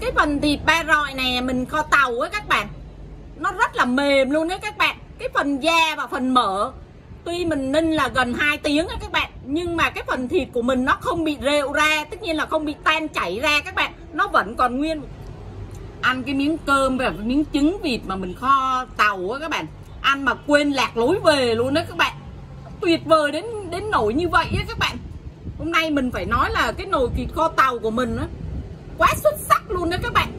Cái phần thịt ba rọi này mình kho tàu á các bạn, nó rất là mềm luôn đấy các bạn. Cái phần da và phần mỡ, tuy mình ninh là gần 2 tiếng á các bạn, nhưng mà cái phần thịt của mình nó không bị rệu ra, tất nhiên là không bị tan chảy ra các bạn, nó vẫn còn nguyên. Ăn cái miếng cơm và miếng trứng vịt mà mình kho tàu á các bạn, ăn mà quên lạc lối về luôn đó các bạn. Tuyệt vời đến nỗi như vậy á các bạn. Hôm nay mình phải nói là cái nồi thịt kho tàu của mình á quá xuất sắc luôn đó các bạn.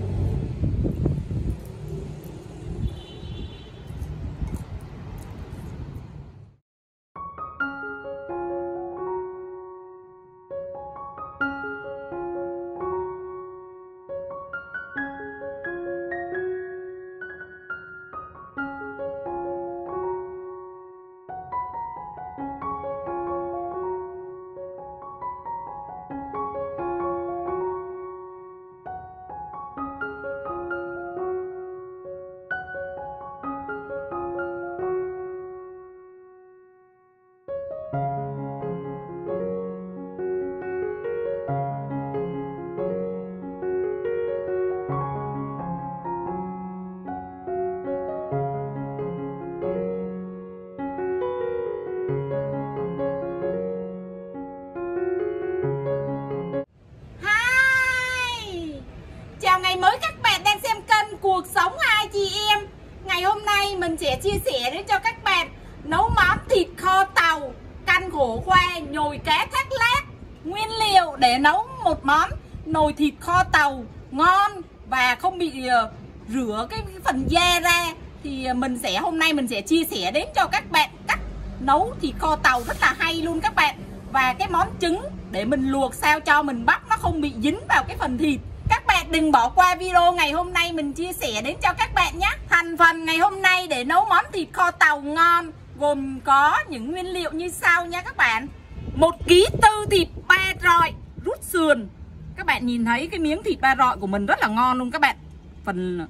Chào ngày mới các bạn đang xem kênh Cuộc Sống Hai Chị Em. Ngày hôm nay mình sẽ chia sẻ đến cho các bạn nấu món thịt kho tàu, canh khổ qua, nhồi cá thác lác. Nguyên liệu để nấu một món nồi thịt kho tàu ngon và không bị rửa cái phần da ra thì hôm nay mình sẽ chia sẻ đến cho các bạn cách nấu thịt kho tàu rất là hay luôn các bạn. Và cái món trứng để mình luộc sao cho mình bắt nó không bị dính vào cái phần thịt. Các bạn đừng bỏ qua video ngày hôm nay mình chia sẻ đến cho các bạn nhé. Thành phần ngày hôm nay để nấu món thịt kho tàu ngon gồm có những nguyên liệu như sau nha các bạn. 1 kg tư thịt ba rọi rút sườn. Các bạn nhìn thấy cái miếng thịt ba rọi của mình rất là ngon luôn các bạn. Phần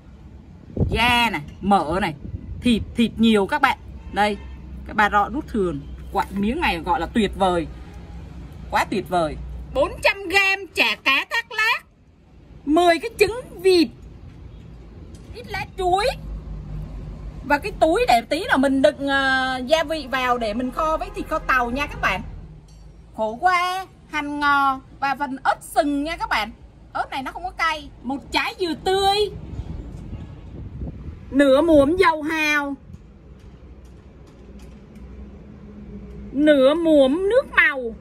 da này, mỡ này, thịt nhiều các bạn. Đây, cái ba rọi rút sườn. Quả miếng này gọi là tuyệt vời. Quá tuyệt vời. 400g chả cá thác lác, 10 cái trứng vịt, ít lá chuối và cái túi để tí là mình đựng gia vị vào để mình kho với thịt kho tàu nha các bạn. Khổ qua, hành ngò và phần ớt sừng nha các bạn. Ớt này nó không có cay. 1 trái dừa tươi, nửa muỗng dầu hào, nửa muỗng nước màu,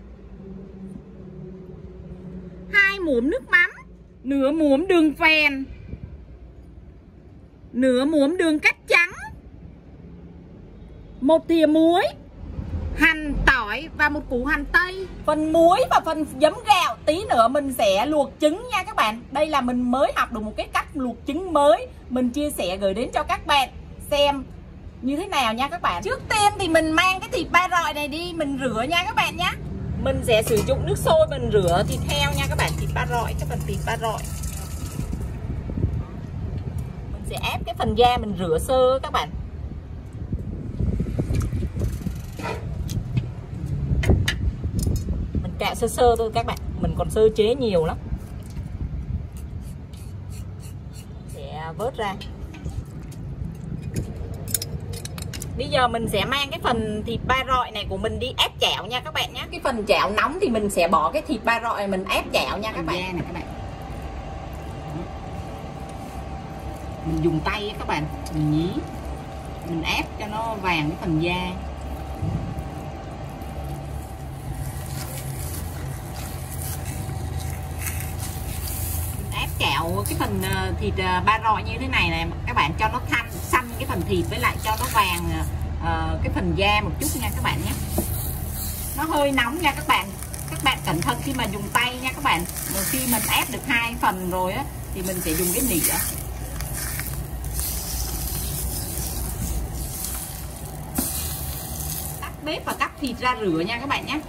2 muỗng nước mắm, nửa muỗng đường phèn, nửa muỗng đường cắt trắng, 1 thìa muối, hành, tỏi và 1 củ hành tây. Phần muối và phần giấm gạo tí nữa mình sẽ luộc trứng nha các bạn. Đây là mình mới học được một cái cách luộc trứng mới, mình chia sẻ gửi đến cho các bạn xem như thế nào nha các bạn. Trước tiên thì mình mang cái thịt ba rọi này đi mình rửa nha các bạn nhé. Mình sẽ sử dụng nước sôi mình rửa thịt heo nha các bạn. Thịt ba rọi, cái phần thịt ba rọi mình sẽ ép cái phần da mình rửa sơ các bạn. Mình cạo sơ sơ thôi các bạn, mình còn sơ chế nhiều lắm. Sẽ vớt ra. Bây giờ mình sẽ mang cái phần thịt ba rọi này của mình đi ép chảo nha các bạn nhé. Cái phần chảo nóng thì mình sẽ bỏ cái thịt ba rọi này mình ép chảo nha các bạn. Này các bạn. Mình dùng tay các bạn, mình nhí, mình ép cho nó vàng cái phần da. Mình ép chảo cái phần thịt ba rọi như thế này này các bạn, cho nó xanh cái phần thịt với lại cho nó vàng cái phần da một chút nha các bạn nhé. Nó hơi nóng nha các bạn. Các bạn cẩn thận khi mà dùng tay nha các bạn. Rồi khi mình ép được 2 phần rồi á thì mình sẽ dùng cái nĩa. Tắt bếp và cắt thịt ra rửa nha các bạn nhé.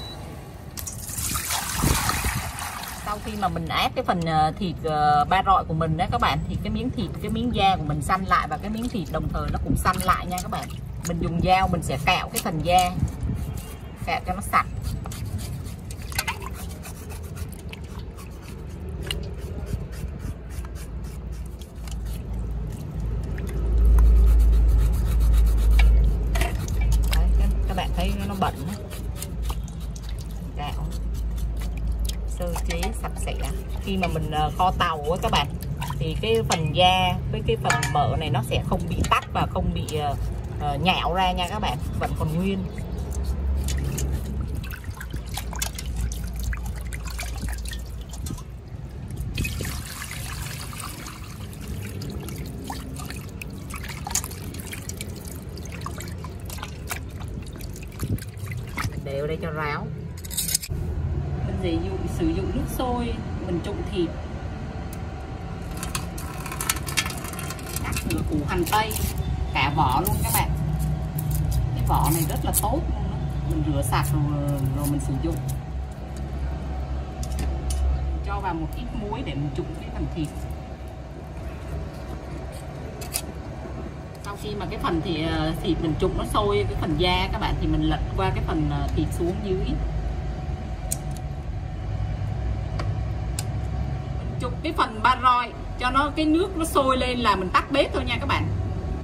Sau khi mà mình ép cái phần thịt ba rọi của mình đó các bạn, thì cái miếng thịt, cái miếng da của mình xanh lại và cái miếng thịt đồng thời nó cũng xanh lại nha các bạn. Mình dùng dao mình sẽ cạo cái phần da, cạo cho nó sạch. sẽ khi mà mình kho tàu á các bạn, thì cái phần da với cái phần mỡ này nó sẽ không bị tách và không bị nhão ra nha các bạn, vẫn còn nguyên. Đều đây cho ráo. Mình sử dụng nước sôi mình trụng thịt, cắt nửa củ hành tây cả vỏ luôn các bạn. Cái vỏ này rất là tốt luôn đó. Mình rửa sạch rồi mình sử dụng. Cho vào một ít muối để mình trụng cái phần thịt. Sau khi mà cái phần thịt mình trụng nó sôi cái phần da các bạn, thì mình lật qua cái phần thịt xuống dưới. Mình trụng cái phần ba rọi cho nó cái nước nó sôi lên là mình tắt bếp thôi nha các bạn.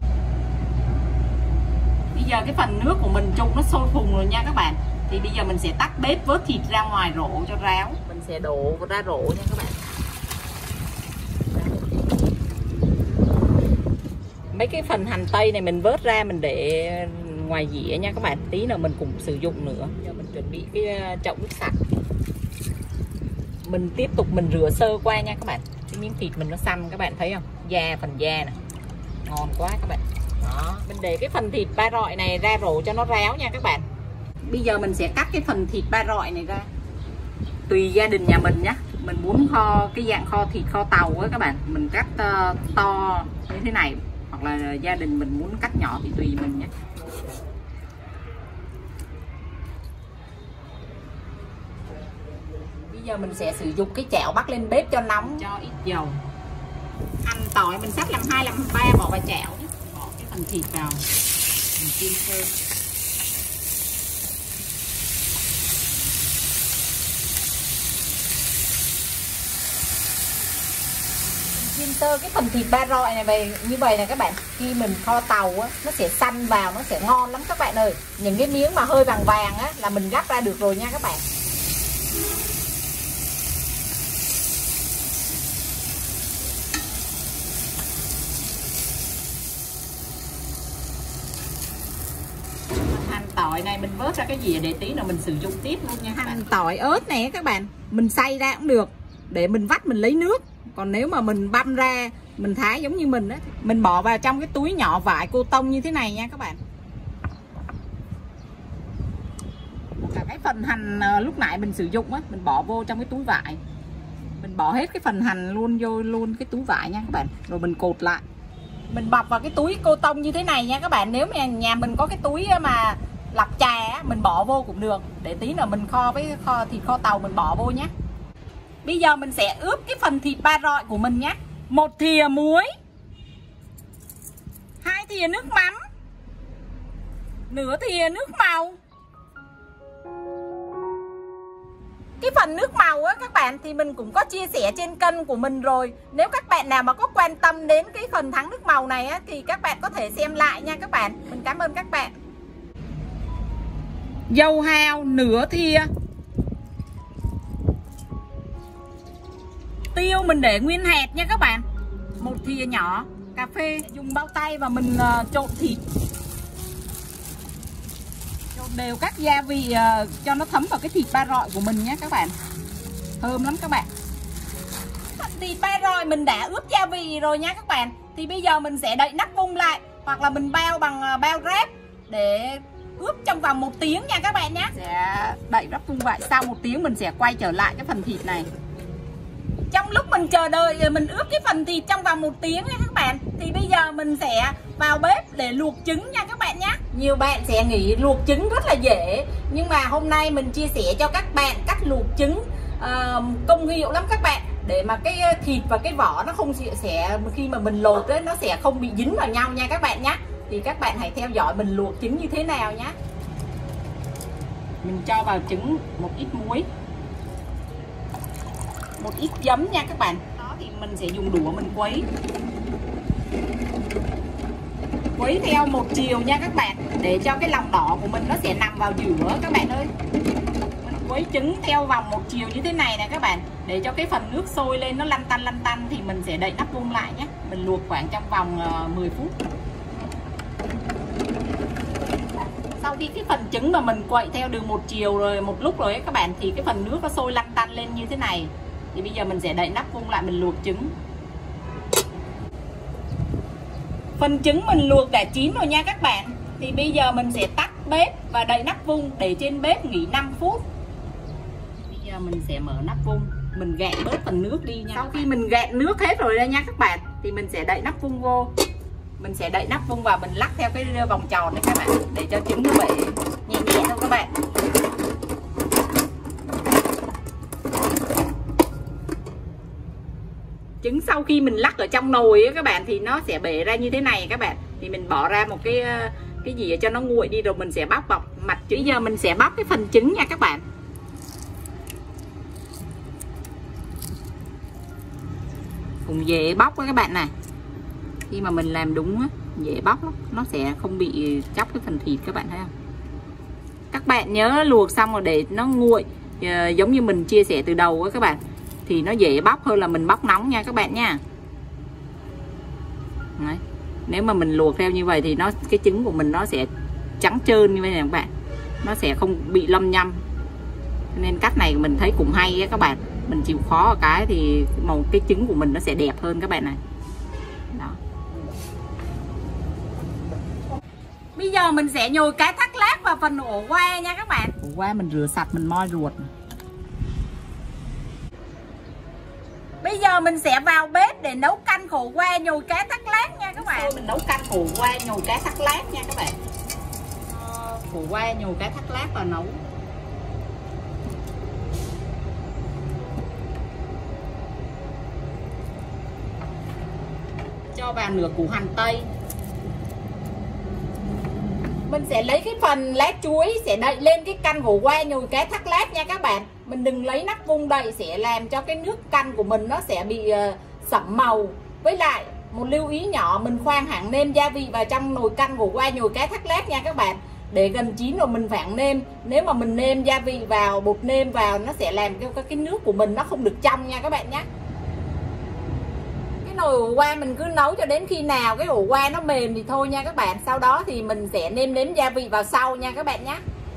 Bây giờ cái phần nước của mình trụng nó sôi phùng rồi nha các bạn, thì bây giờ mình sẽ tắt bếp, vớt thịt ra ngoài rổ cho ráo. Mình sẽ đổ ra rổ nha các bạn. Mấy cái phần hành tây này mình vớt ra mình để ngoài dĩa nha các bạn, tí nữa mình cũng sử dụng nữa. Giờ mình chuẩn bị cái chậu nước sạch. Mình tiếp tục mình rửa sơ qua nha các bạn. Cái miếng thịt mình nó xanh các bạn thấy không? Phần da nè, ngon quá các bạn. Đó, mình để cái phần thịt ba rọi này ra rổ cho nó ráo nha các bạn. Bây giờ mình sẽ cắt cái phần thịt ba rọi này ra. Tùy gia đình nhà mình nhé. Mình muốn kho cái dạng kho thịt kho tàu á các bạn, mình cắt to như thế này, hoặc là gia đình mình muốn cắt nhỏ thì tùy mình nhé. Bây giờ mình sẽ sử dụng cái chảo bắc lên bếp cho nóng, cho ít dầu. Hành tỏi mình xắt làm 2 làm 3 bỏ vào chảo nhé. Bỏ cái phần thịt vào, mình chiên sơ. Chiên sơ cái phần thịt ba rọi này như vậy nè các bạn. Khi mình kho tàu á, nó sẽ săn vào, nó sẽ ngon lắm các bạn ơi. Những cái miếng mà hơi vàng vàng á là mình gắp ra được rồi nha các bạn. Hành tỏi này mình vớt ra cái dĩa để tí nữa mình sử dụng tiếp luôn nha các bạn. Hành tỏi ớt này các bạn, mình xay ra cũng được để mình vắt mình lấy nước. Còn nếu mà mình băm ra mình thái giống như mình á, mình bỏ vào trong cái túi nhỏ vải cô tông như thế này nha các bạn. Cả cái phần hành lúc nãy mình sử dụng á, mình bỏ vô trong cái túi vải. Mình bỏ hết cái phần hành luôn vô luôn cái túi vải nha các bạn. Rồi mình cột lại. Mình bọc vào cái túi cô tông như thế này nha các bạn. Nếu mà nhà mình có cái túi mà lọc trà á, mình bỏ vô cũng được. Để tí nữa mình kho với thịt kho tàu mình bỏ vô nhé. Bây giờ mình sẽ ướp cái phần thịt ba rọi của mình nhé. 1 thìa muối, 2 thìa nước mắm, nửa thìa nước màu. Cái phần nước màu á các bạn thì mình cũng có chia sẻ trên kênh của mình rồi. Nếu các bạn nào mà có quan tâm đến cái phần thắng nước màu này á, thì các bạn có thể xem lại nha các bạn. Mình cảm ơn các bạn. Dầu hào nửa thìa. Tiêu mình để nguyên hạt nha các bạn, 1 thìa nhỏ. Cà phê, dùng bao tay và mình trộn thịt, trộn đều các gia vị cho nó thấm vào cái thịt ba rọi của mình nhé các bạn. Thơm lắm các bạn. Thịt ba rọi mình đã ướp gia vị rồi nha các bạn. Thì bây giờ mình sẽ đậy nắp vung lại, hoặc là mình bao bằng bao ráp để ướp trong vòng 1 tiếng nha các bạn nhé. Sẽ đậy nắp vung lại, sau 1 tiếng mình sẽ quay trở lại cái phần thịt này. Trong lúc mình chờ đợi mình ướp cái phần thịt trong vòng 1 tiếng nha các bạn, thì bây giờ mình sẽ vào bếp để luộc trứng nha các bạn nhé. Nhiều bạn sẽ nghĩ luộc trứng rất là dễ, nhưng mà hôm nay mình chia sẻ cho các bạn cách luộc trứng công hiệu lắm các bạn. Để mà cái thịt và cái vỏ nó không sẽ khi mà mình lột ấy, nó sẽ không bị dính vào nhau nha các bạn nhé. Thì các bạn hãy theo dõi mình luộc trứng như thế nào nhé. Mình cho vào trứng một ít muối, một ít giấm nha các bạn. Đó thì mình sẽ dùng đũa mình quấy theo một chiều nha các bạn, để cho cái lòng đỏ của mình nó sẽ nằm vào giữa các bạn ơi. Mình quấy trứng theo vòng một chiều như thế này nè các bạn, để cho cái phần nước sôi lên nó lăn tăn thì mình sẽ đậy nắp vung lại nhé. Mình luộc khoảng trong vòng 10 phút. Sau khi cái phần trứng mà mình quậy theo đường một chiều rồi một lúc rồi ấy các bạn, thì cái phần nước nó sôi lăn tăn lên như thế này, thì bây giờ mình sẽ đậy nắp vung lại mình luộc trứng. Phần trứng mình luộc đã chín rồi nha các bạn. Thì bây giờ mình sẽ tắt bếp và đậy nắp vung để trên bếp nghỉ 5 phút. Bây giờ mình sẽ mở nắp vung, mình gạn bớt phần nước đi nha. Sau khi mình gạn nước hết rồi đây nha các bạn, thì mình sẽ đậy nắp vung vô. Mình sẽ đậy nắp vung và mình lắc theo cái vòng tròn đấy các bạn, để cho trứng nó bể nhẹ nhẹ thôi các bạn. Trứng sau khi mình lắc ở trong nồi ấy các bạn, thì nó sẽ bể ra như thế này các bạn. Thì mình bỏ ra một cái gì cho nó nguội đi, rồi mình sẽ bóc bọc mặt trứng. Bây giờ mình sẽ bóc cái phần trứng nha các bạn. Cũng dễ bóc với các bạn này. Khi mà mình làm đúng á, dễ bóc lắm, nó sẽ không bị chóc cái phần thịt các bạn thấy không? Các bạn nhớ luộc xong rồi để nó nguội, giống như mình chia sẻ từ đầu á các bạn, thì nó dễ bóc hơn là mình bóc nóng nha các bạn nha. Đấy. Nếu mà mình luộc theo như vậy thì cái trứng của mình nó sẽ trắng trơn như vậy nè các bạn, nó sẽ không bị lăm nhăm. Nên cách này mình thấy cũng hay á các bạn. Mình chịu khó ở cái thì màu cái trứng của mình nó sẽ đẹp hơn các bạn này. Đó. Bây giờ mình sẽ nhồi cái thắt lát vào phần ổ que nha các bạn. Ổ que mình rửa sạch, mình moi ruột. Bây giờ mình sẽ vào bếp để nấu canh khổ qua nhồi cá thắt lát nha các bạn. Mình nấu canh khổ qua nhồi cá thắt lát nha các bạn. Khổ qua nhồi cá thắt lát vào nấu. Cho vào nửa củ hành tây. Mình sẽ lấy cái phần lá chuối sẽ đậy lên cái canh khổ qua nhồi cá thắt lát nha các bạn. Mình đừng lấy nắp vung đậy, sẽ làm cho cái nước canh của mình nó sẽ bị sẫm màu. Với lại một lưu ý nhỏ, mình khoan hẳn nêm gia vị vào trong nồi canh khổ qua nhồi cá thắt lát nha các bạn. Để gần chín rồi mình phản nêm. Nếu mà mình nêm gia vị vào, bột nêm vào, nó sẽ làm cho cái nước của mình nó không được trong nha các bạn nhé. Nồi ổ qua mình cứ nấu cho đến khi nào cái ổ qua nó mềm thì thôi nha các bạn. Sau đó thì mình sẽ nêm gia vị vào sau nha các bạn nhé.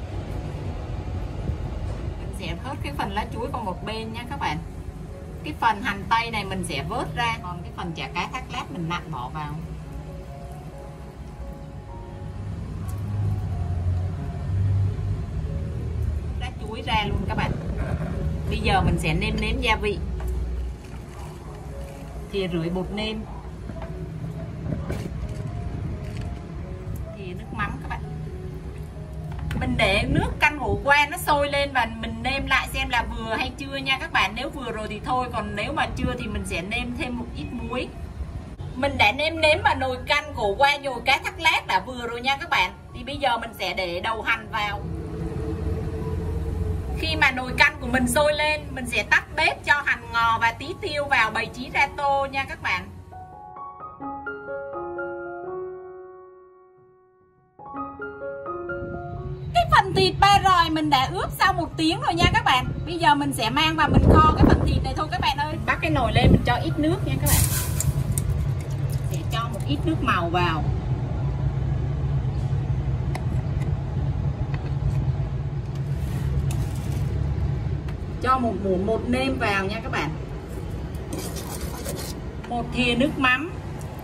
Mình sẽ vớt cái phần lá chuối qua một bên nha các bạn. Cái phần hành tây này mình sẽ vớt ra, còn cái phần chả cá thắt lát mình nặn bỏ vào. Lá chuối ra luôn các bạn. Bây giờ mình sẽ nêm gia vị. Thìa rưỡi bột nêm, thìa nước mắm các bạn. Mình để nước canh khổ qua nó sôi lên và mình nêm lại xem là vừa hay chưa nha các bạn. Nếu vừa rồi thì thôi, còn nếu mà chưa thì mình sẽ nêm thêm một ít muối. Mình đã nêm vào nồi canh khổ qua nhồi cá thắt lát đã vừa rồi nha các bạn. Thì bây giờ mình sẽ để đầu hành vào. Khi mà nồi canh của mình sôi lên, mình sẽ tắt bếp cho hành ngò và tí tiêu vào bày trí ra tô nha các bạn. Cái phần thịt ba rọi mình đã ướp sau 1 tiếng rồi nha các bạn. Bây giờ mình sẽ mang vào mình kho cái phần thịt này thôi các bạn ơi. Bắt cái nồi lên mình cho ít nước nha các bạn. Sẽ cho một ít nước màu vào. Cho một muỗng bột nêm vào nha các bạn. 1 thìa nước mắm.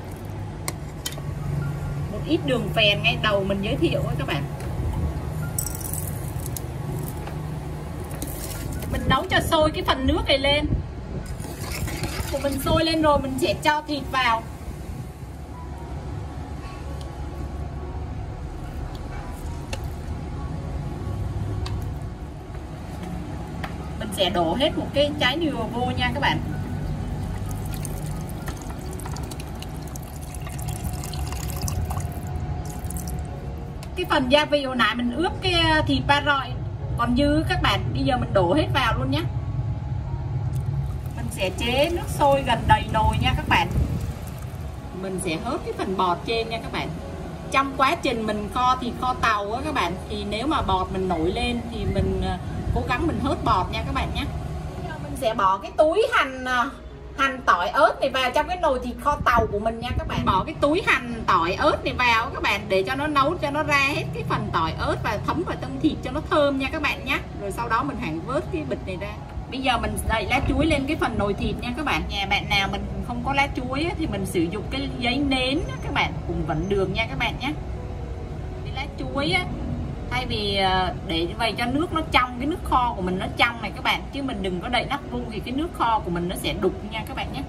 Một ít đường phèn ngay đầu mình giới thiệu với các bạn. Mình nấu cho sôi cái phần nước này lên. Của mình sôi lên rồi mình sẽ cho thịt vào. Sẽ đổ hết một cái trái dừa vô nha các bạn. Cái phần gia vị hồi nãy mình ướp cái thịt ba rọi còn dư các bạn, bây giờ mình đổ hết vào luôn nhé. Mình sẽ chế nước sôi gần đầy nồi nha các bạn. Mình sẽ hớt cái phần bọt trên nha các bạn. Trong quá trình mình kho thịt kho tàu á các bạn, thì nếu mà bọt mình nổi lên thì mình cố gắng mình hớt bọt nha các bạn nhé. Bây giờ mình sẽ bỏ cái túi hành tỏi ớt này vào trong cái nồi thịt kho tàu của mình nha các bạn. Bỏ cái túi hành tỏi ớt này vào các bạn, để cho nó nấu cho nó ra hết cái phần tỏi ớt và thấm vào trong thịt cho nó thơm nha các bạn nhé. Rồi sau đó mình hẳn vớt cái bịch này ra. Bây giờ mình đậy lá chuối lên cái phần nồi thịt nha các bạn. Nhà bạn nào mình không có lá chuối thì mình sử dụng cái giấy nến các bạn cũng vẫn được nha các bạn nhé. Cái lá chuối á, thay vì để vậy cho nước nó trong, cái nước kho của mình nó trong này các bạn, chứ mình đừng có đậy nắp vung thì cái nước kho của mình nó sẽ đục nha các bạn nhé.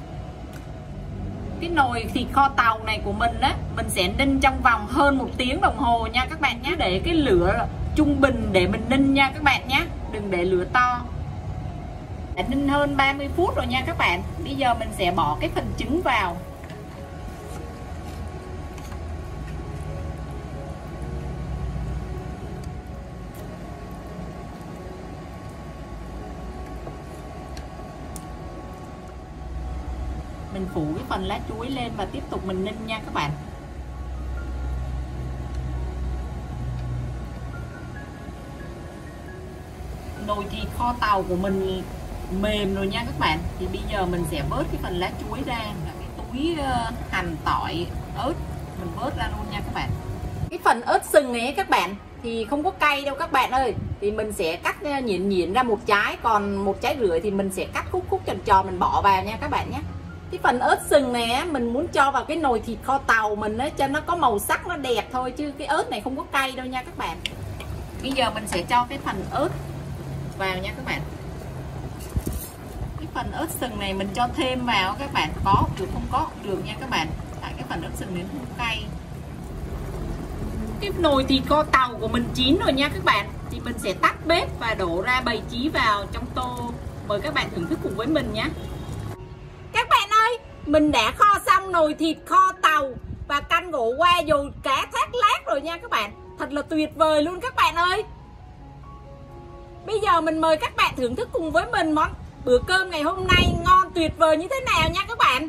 Cái nồi thịt kho tàu này của mình á, mình sẽ ninh trong vòng hơn 1 tiếng đồng hồ nha các bạn nhé. Để cái lửa trung bình để mình ninh nha các bạn nhé, đừng để lửa to. Đã ninh hơn 30 phút rồi nha các bạn. Bây giờ mình sẽ bỏ cái phần trứng vào. Mình phủ cái phần lá chuối lên và tiếp tục mình ninh nha các bạn. Nồi thịt kho tàu của mình mềm rồi nha các bạn. Thì bây giờ mình sẽ vớt cái phần lá chuối ra, là cái túi hành tỏi ớt mình vớt ra luôn nha các bạn. Cái phần ớt sừng này các bạn thì không có cay đâu các bạn ơi. Thì mình sẽ cắt nhuyễn ra một trái, còn một trái rưỡi thì mình sẽ cắt khúc tròn tròn mình bỏ vào nha các bạn nhé. Cái phần ớt sừng này á, mình muốn cho vào cái nồi thịt kho tàu mình á, cho nó có màu sắc nó đẹp thôi, chứ cái ớt này không có cay đâu nha các bạn. Bây giờ mình sẽ cho cái phần ớt vào nha các bạn. Cái phần ớt sừng này mình cho thêm vào các bạn, có được không có được nha các bạn, tại cái phần ớt sừng này không cay. Cái nồi thịt kho tàu của mình chín rồi nha các bạn, thì mình sẽ tắt bếp và đổ ra bày trí vào trong tô. Mời các bạn thưởng thức cùng với mình nhé. Các bạn ơi, mình đã kho xong nồi thịt kho tàu và canh gỗ qua dồi cá thác lát rồi nha các bạn. Thật là tuyệt vời luôn các bạn ơi. Bây giờ mình mời các bạn thưởng thức cùng với mình món bữa cơm ngày hôm nay ngon tuyệt vời như thế nào nha các bạn.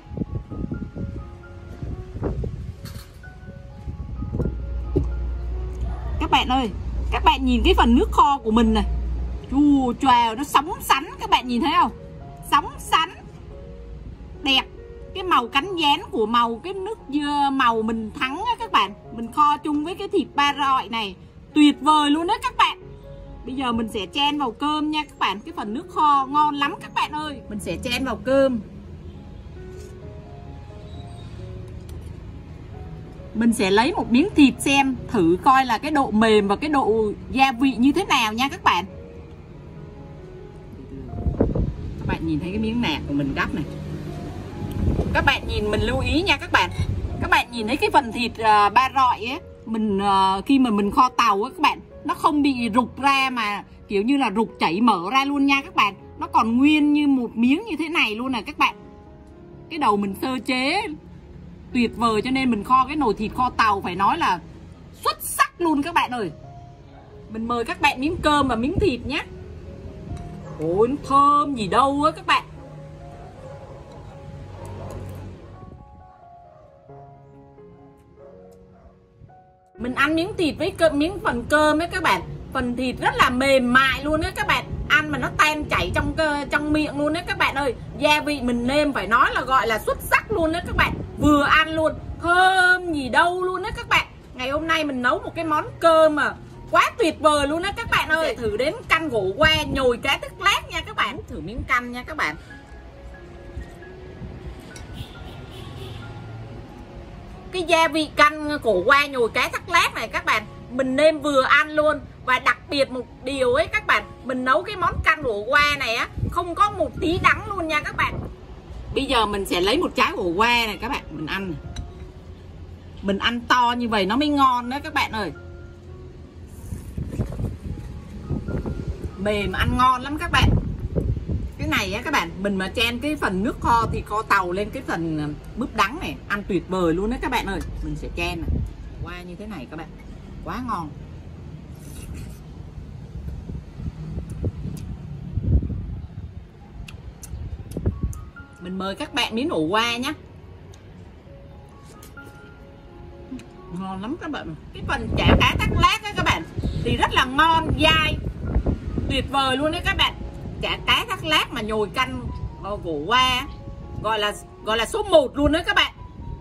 Các bạn ơi, các bạn nhìn cái phần nước kho của mình này, chua choào, nó sóng sánh, các bạn nhìn thấy không? Sóng sánh đẹp. Cái màu cánh gián của cái nước dưa màu mình thắng á các bạn. Mình kho chung với cái thịt ba rọi này tuyệt vời luôn đó các bạn. Bây giờ mình sẽ chan vào cơm nha các bạn. Cái phần nước kho ngon lắm các bạn ơi. Mình sẽ chan vào cơm. Mình sẽ lấy một miếng thịt xem thử coi là cái độ mềm và cái độ gia vị như thế nào nha các bạn. Các bạn nhìn thấy cái miếng nạc của mình gắp này. Các bạn nhìn mình lưu ý nha các bạn. Các bạn nhìn thấy cái phần thịt ba rọi ấy, mình khi mà mình kho tàu ấy các bạn, nó không bị rục ra mà kiểu như là rục chảy mở ra luôn nha các bạn. Nó còn nguyên như một miếng như thế này luôn nè các bạn. Cái đầu mình sơ chế tuyệt vời, cho nên mình kho cái nồi thịt kho tàu phải nói là xuất sắc luôn các bạn ơi. Mình mời các bạn miếng cơm và miếng thịt nhé. Ôi nó thơm gì đâu á các bạn. Mình ăn miếng thịt với miếng phần cơm ấy các bạn. Phần thịt rất là mềm mại luôn á các bạn. Ăn mà nó tan chảy trong miệng luôn đấy các bạn ơi. Gia vị mình nêm phải nói là gọi là xuất sắc luôn đấy các bạn. Vừa ăn luôn, thơm gì đâu luôn đấy các bạn. Ngày hôm nay mình nấu một cái món cơm mà quá tuyệt vời luôn đấy các bạn ơi. Thử đến canh gỗ qua nhồi cá thác lát nha các bạn. Thử miếng canh nha các bạn. Cái gia vị canh cổ qua nhồi cá thác lát này các bạn, mình nêm vừa ăn luôn. Và đặc biệt một điều ấy các bạn, mình nấu cái món canh gỗ qua này á, không có một tí đắng luôn nha các bạn. Bây giờ mình sẽ lấy một trái gỗ qua này các bạn, mình ăn này. Mình ăn to như vậy nó mới ngon đó các bạn ơi. Mềm ăn ngon lắm các bạn. Cái này á các bạn, mình mà chan cái phần nước kho thì kho tàu lên cái phần búp đắng này, ăn tuyệt vời luôn đấy các bạn ơi. Mình sẽ chan này qua như thế này các bạn, quá ngon. Mình mời các bạn miếng ổ qua nhé. Ngon lắm các bạn. Cái phần chả cá thác lát á các bạn thì rất là ngon, dai. tuyệt vời luôn đấy các bạn. Chả cá thác lát mà nhồi canh cổ qua, gọi là số 1 luôn đấy các bạn.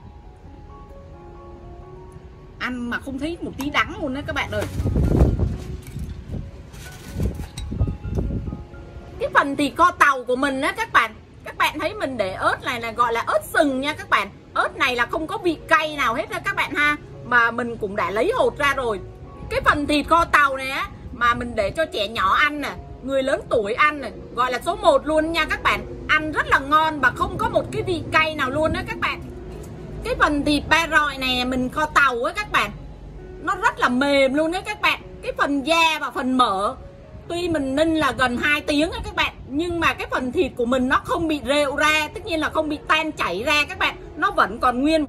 Ăn mà không thấy một tí đắng luôn đấy các bạn ơi. Cái phần thịt kho tàu của mình á các bạn thấy mình để ớt này là gọi là ớt sừng nha các bạn. Ớt này là không có vị cay nào hết đó các bạn ha, mà mình cũng đã lấy hột ra rồi. Cái phần thịt kho tàu này á mà mình để cho trẻ nhỏ ăn nè, người lớn tuổi ăn này, gọi là số 1 luôn nha các bạn. Ăn rất là ngon và không có một cái vị cay nào luôn đó các bạn. Cái phần thịt ba rọi này mình kho tàu á các bạn, nó rất là mềm luôn đấy các bạn. Cái phần da và phần mỡ, tuy mình ninh là gần 2 tiếng á các bạn, nhưng mà cái phần thịt của mình nó không bị rệu ra, tất nhiên là không bị tan chảy ra các bạn, nó vẫn còn nguyên.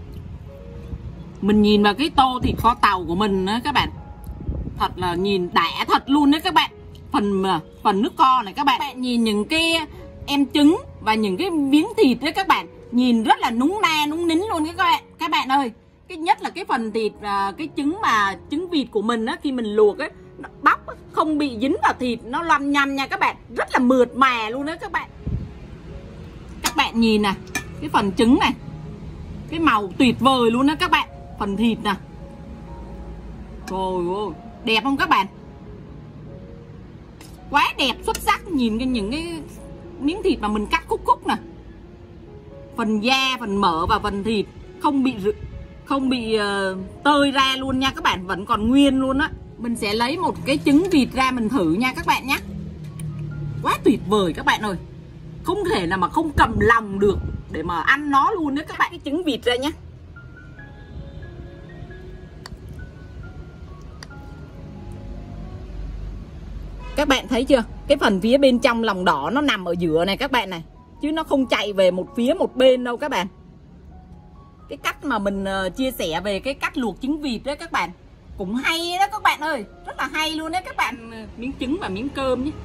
Mình nhìn vào cái tô thịt kho tàu của mình á các bạn, thật là nhìn đã thật luôn đấy các bạn. Phần nước kho này các bạn nhìn những cái em trứng và những cái miếng thịt đấy các bạn, nhìn rất là núng na núng nín luôn các bạn ơi. Cái nhất là cái phần thịt, cái trứng vịt của mình á, khi mình luộc ấy, nó bóc không bị dính vào thịt, nó lăn nhăn nha các bạn, rất là mượt mà luôn đó các bạn. Các bạn nhìn nè, cái phần trứng này, cái màu tuyệt vời luôn đó các bạn. Phần thịt nè, trời ơi, đẹp không các bạn? Quá đẹp, xuất sắc. Nhìn những cái miếng thịt mà mình cắt khúc nè, phần da, phần mỡ và phần thịt không bị tơi ra luôn nha các bạn, vẫn còn nguyên luôn á. Mình sẽ lấy một cái trứng vịt ra mình thử nha các bạn nhé. Quá tuyệt vời các bạn ơi, không thể nào mà không cầm lòng được để mà ăn nó luôn đó các bạn. Cái trứng vịt ra nhé. Các bạn thấy chưa? Cái phần phía bên trong lòng đỏ nó nằm ở giữa này các bạn này, chứ nó không chạy về một phía một bên đâu các bạn. Cái cách mà mình chia sẻ về cái cách luộc trứng vịt đấy các bạn, cũng hay đó các bạn ơi, rất là hay luôn đấy các bạn. Miếng trứng và miếng cơm nhé.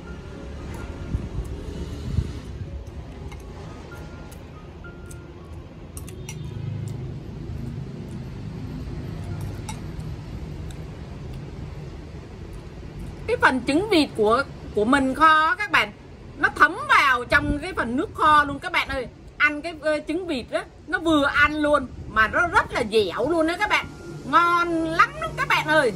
Cái phần trứng vịt của mình kho các bạn, nó thấm vào trong cái phần nước kho luôn các bạn ơi. Ăn cái trứng vịt đó, nó vừa ăn luôn mà nó rất là dẻo luôn đó các bạn, ngon lắm đó các bạn ơi.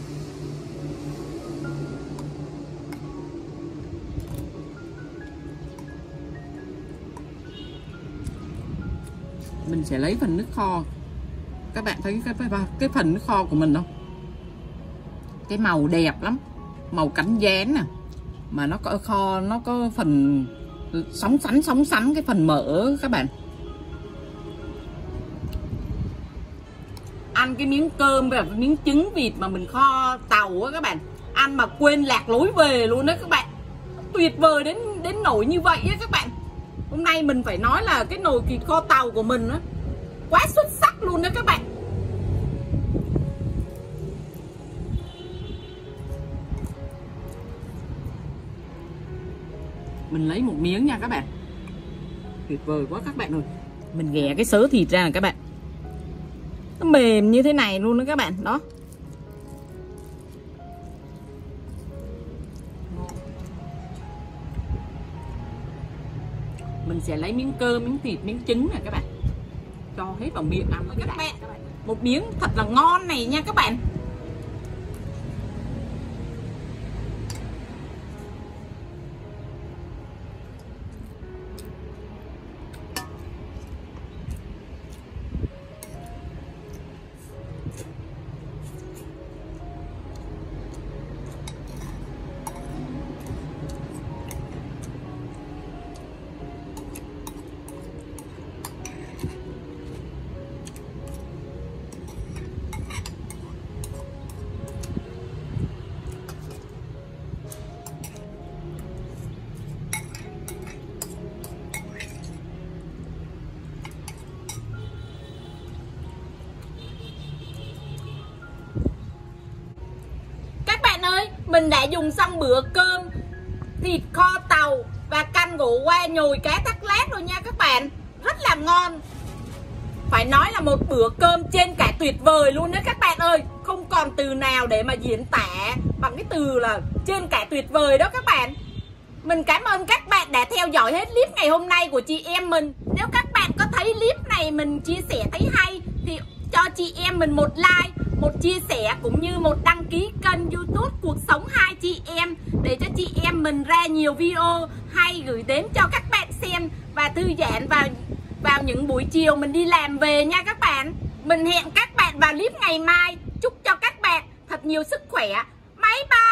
Mình sẽ lấy phần nước kho. Các bạn thấy cái phần nước kho của mình không? Cái màu đẹp lắm, màu cánh gián nè, mà nó có kho, nó có phần sóng sánh cái phần mỡ các bạn. Ăn cái miếng cơm và miếng trứng vịt mà mình kho tàu á các bạn, ăn mà quên lạc lối về luôn đó các bạn. Tuyệt vời đến nỗi như vậy á các bạn. Hôm nay mình phải nói là cái nồi thịt kho tàu của mình á quá xuất sắc luôn đó các bạn. Mình lấy một miếng nha các bạn. Tuyệt vời quá các bạn ơi. Mình ghẻ cái sớ thịt ra các bạn, nó mềm như thế này luôn đó các bạn. Đó, mình sẽ lấy miếng cơm, miếng thịt, miếng trứng này các bạn, cho hết vào miệng ăn các bạn. Một miếng thật là ngon này nha các bạn. Mình đã dùng xong bữa cơm, thịt kho tàu và canh gỗ qua nhồi cá thác lát rồi nha các bạn. Rất là ngon. Phải nói là một bữa cơm trên cả tuyệt vời luôn đó các bạn ơi. Không còn từ nào để mà diễn tả bằng cái từ là trên cả tuyệt vời đó các bạn. Mình cảm ơn các bạn đã theo dõi hết clip ngày hôm nay của chị em mình. Nếu các bạn có thấy clip này mình chia sẻ thấy hay thì cho chị em mình một like, một chia sẻ cũng như một đăng ký kênh YouTube Cuộc Sống Hai Chị Em, để cho chị em mình ra nhiều video hay gửi đến cho các bạn xem và thư giãn vào những buổi chiều mình đi làm về nha các bạn. Mình hẹn các bạn vào clip ngày mai. Chúc cho các bạn thật nhiều sức khỏe. Bye bye.